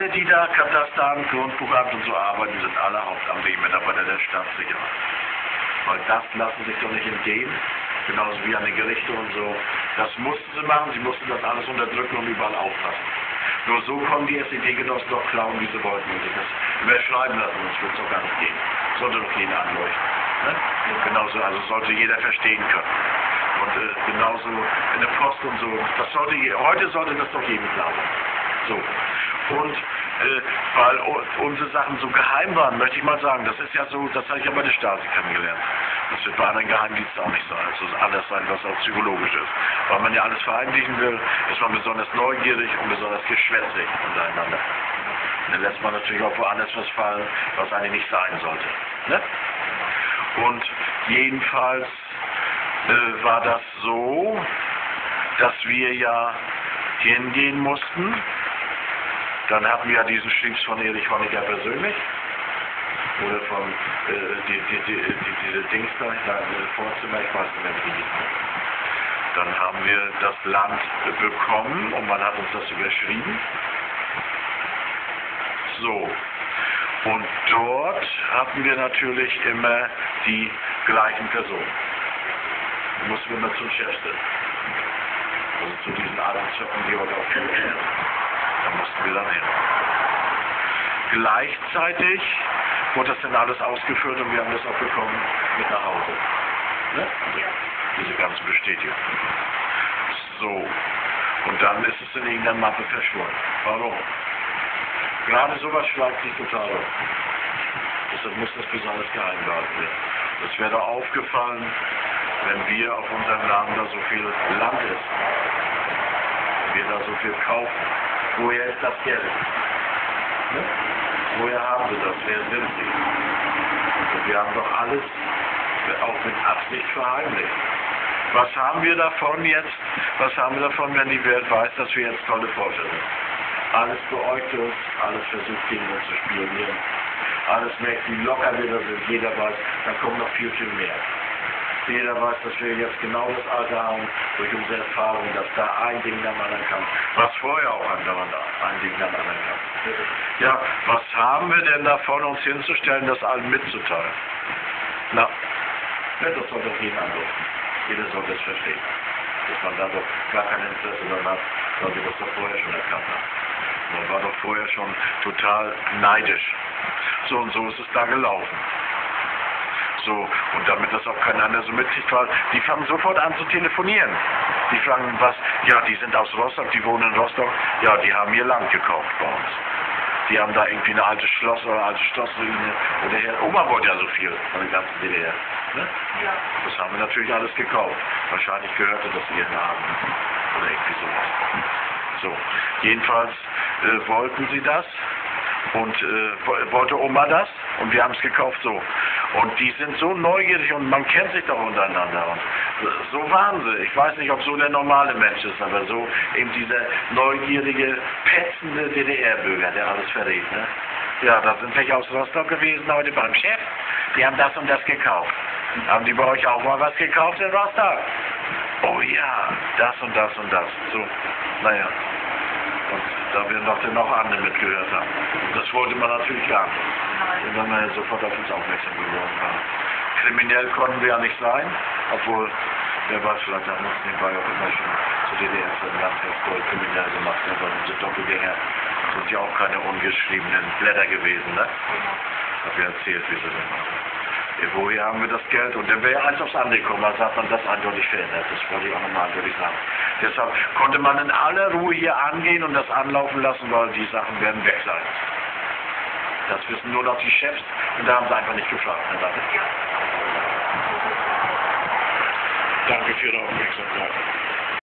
Die da Kataster, Grundbuchamt und so arbeiten, sind alle hauptamtliche Mitarbeiter der Staatssicherheit. Weil das lassen sich doch nicht entgehen, genauso wie an den Gerichten und so. Das mussten sie machen, sie mussten das alles unterdrücken und überall aufpassen. Nur so konnten die SED-Genossen doch klauen, wie sie wollten und sich das überschreiben lassen, sonst würde es doch gar nicht gehen. Sollte doch jeden anleuchten. Ne? Genauso, also sollte jeder verstehen können. Und genauso in der Post und so. Heute sollte das doch jedem klar sein. So. Und weil unsere Sachen so geheim waren, möchte ich mal sagen, das ist ja so, das habe ich ja bei der Stasi kennengelernt. Das wird bei anderen Geheimdiensten auch nicht sein. Es muss alles sein, was auch psychologisch ist. Weil man ja alles verheimlichen will, ist man besonders neugierig und besonders geschwätzig untereinander. Und dann lässt man natürlich auch woanders was fallen, was eigentlich nicht sein sollte. Ne? Und jedenfalls war das so, dass wir ja hingehen mussten. Dann hatten wir ja diesen Schlips von Erich Honecker persönlich. Oder von diese Dings da, Vorzimmer, ich weiß nicht mehr wie die hieß. Dann haben wir das Land bekommen und man hat uns das überschrieben. So. Und dort hatten wir natürlich immer die gleichen Personen. Da mussten wir immer zum Chef sitzen. Also zu diesen alten Zöpfen, die heute auch viel kennen. Da mussten wir dann hin. Gleichzeitig wurde das dann alles ausgeführt und wir haben das auch bekommen mit nach Hause. Ne? Ja. Diese ganze Bestätigung. So. Und dann ist es in irgendeiner Mappe verschwunden. Warum? Gerade sowas schweigt sich total auf. Deshalb muss das besonders geheim gehalten werden. Das wäre doch aufgefallen, wenn wir auf unserem Namen da so viel Land ist. Wenn wir da so viel kaufen. Woher ist das Geld? Ne? Woher haben sie das? Wer sind sie? Und wir haben doch alles auch mit Absicht verheimlicht. Was haben wir davon jetzt? Was haben wir davon, wenn die Welt weiß, dass wir jetzt tolle Forscher sind? Alles beäugt uns, alles versucht gegen uns zu spionieren. Alles merkt, wie locker wir da sind. Jeder weiß, da kommt noch viel, viel mehr. Jeder weiß, dass wir jetzt genau das Alter haben, durch unsere Erfahrung, dass da ein Ding am anderen kam. Was vorher auch andauernd ein Ding am anderen kam. Ja, was haben wir denn davon, uns hinzustellen, das allen mitzuteilen? Na, das soll doch jeden anrufen. Jeder soll das verstehen. Dass man da doch gar kein Interesse daran hat, weil wir das doch vorher schon erkannt haben. Man war doch vorher schon total neidisch. So und so ist es da gelaufen. So, und damit das auch keiner so mitkriegt, weil die fangen sofort an zu telefonieren. Die fragen was, ja, die sind aus Rostock, die wohnen in Rostock, ja, die haben ihr Land gekauft bei uns. Die haben da irgendwie eine alte Schloss oder eine alte Schlossruine oder her. Oma wollte ja so viel von der ganzen DDR. Ne? Ja. Das haben wir natürlich alles gekauft. Wahrscheinlich gehörte das ihren Namen oder irgendwie sowas. So, jedenfalls wollten sie das. Und wollte Oma das und wir haben es gekauft so. Und die sind so neugierig und man kennt sich doch untereinander. Und so waren sie. Ich weiß nicht, ob so der normale Mensch ist, aber so eben dieser neugierige, petzende DDR-Bürger, der alles verrät. Ne? Ja, da sind welche aus Rostock gewesen heute beim Chef. Die haben das und das gekauft. Haben die bei euch auch mal was gekauft in Rostock? Oh ja, das und das und das. So, naja. Und da wir noch andere mitgehört haben. Und das wollte man natürlich gar nicht. Und dann wir sofort auf uns aufmerksam geworden waren. Kriminell konnten wir ja nicht sein, obwohl, wer weiß, vielleicht haben uns nebenbei auch immer schon zu DDR-Zeiten ganz voll kriminell gemacht, ne? Weil unsere Doppelgänger sind ja auch keine ungeschriebenen Blätter gewesen, ne? Hab ja erzählt, wie sie das machen. Woher haben wir das Geld? Und dann wäre ja eins aufs andere gekommen, also hat man das eindeutig verändert. Das wollte ich auch nochmal eindeutig sagen. Deshalb konnte man in aller Ruhe hier angehen und das anlaufen lassen, weil die Sachen werden weg sein. Das wissen nur noch die Chefs und da haben sie einfach nicht gefragt. Danke für Ihre Aufmerksamkeit.